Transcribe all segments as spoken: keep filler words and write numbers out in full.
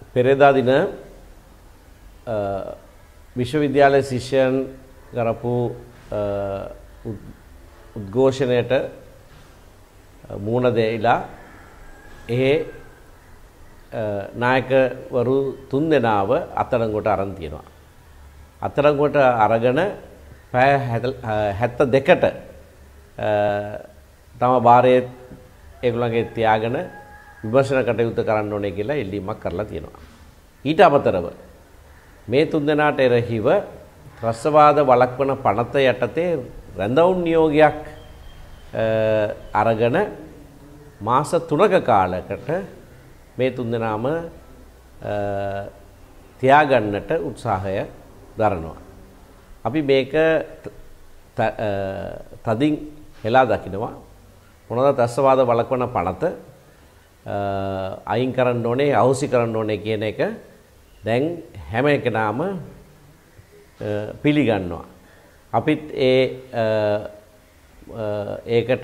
පෙරේදා දින විශ්වවිද්‍යාලයේ ශිෂ්‍යයන් කරපු උද්ඝෝෂණයට මූණ දෙයිලා එහි නායකවරු තුන් දෙනාව අත්අඩංගුවට අරන් තියෙනවා. අත්අඩංගුවට අරගෙන පැය හැත්තෑ දෙකට තම භාරයේ ඒගොල්ලන්ගේ තියාගෙන විමර්ශන කටයුතු කරන්න ඕනේ කියලා ඉල්ලීමක් කරලා තියෙනවා. ඊට අමතරව මේ තුන් දෙනාට එරෙහිව ත්‍රස්තවාද වළක්වන පනත යටතේ රැඳවුම් නියෝගයක් අරගෙන මාස තුනක කාලයකට මේ තුන් දෙනාම තියාගන්නට උත්සාහය දරනවා. අපි මේක තදින් හෙලා දකිනවා. මොනවාද ත්‍රස්තවාද වළක්වන පනත අයින් කරන්න ඕනේ, අහෝසි කරන්න ඕනේ කියන එක දැන් හැම එකනම පිළිගන්නවා. අපිත් ඒ ඒකට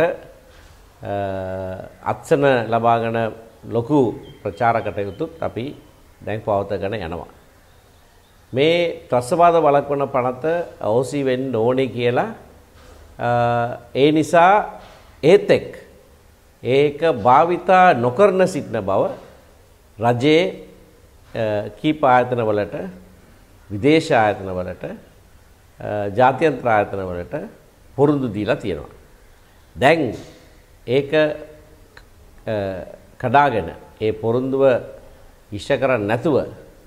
අත්සන ලබාගෙන ලොකු ප්‍රචාර කටයුතුත් අපි දැන් පවත්වාගෙන යනවා. මේ ත්‍රස්තවාද වළක්වන පනත අහෝසි වෙන්න ඕනේ කියලා ඒ නිසා ඒත් එක් ඒක භාවිතා නොකරන සිටින බව රජයේ කීප ආයතන වලට, විදේශ ආයතන වලට, ජාත්‍යන්තර ආයතන වලට පොරොන්දු දීලා තියෙනවා. දැන් ඒක කඩාගෙන ඒ පොරොන්දුව ඉෂ්ට කරන්නේ නැතුව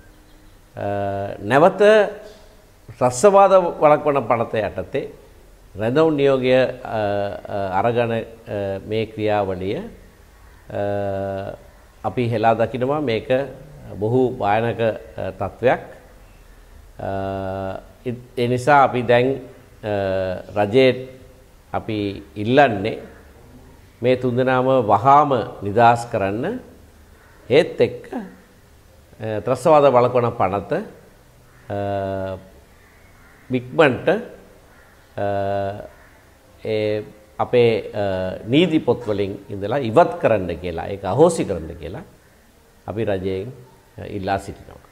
නැවත ත්‍රස්තවාද වළක්වන පනත යටතේ රැඳවුම් නියෝගය අරගෙන මේ ක්‍රියාවලිය අපි හෙලා දකිනවා. මේක බොහෝ භයානක තත්වයක්. ඒ නිසා අපි දැන් රජයේ අපි ඉල්ලන්නේ මේ තුන්දෙනාම වහාම නිදහස් කරන්න. ඒත් එක්ක ත්‍රස්තවාද වළක්වන පනත ඉක්මනට ඒ අපේ නීති පොත් වලින් ඉඳලා ඉවත් කරන්න කියලා, ඒක අහෝසි කරන්න කියලා අපි රජයෙන් ඉල්ලා සිටිනවා.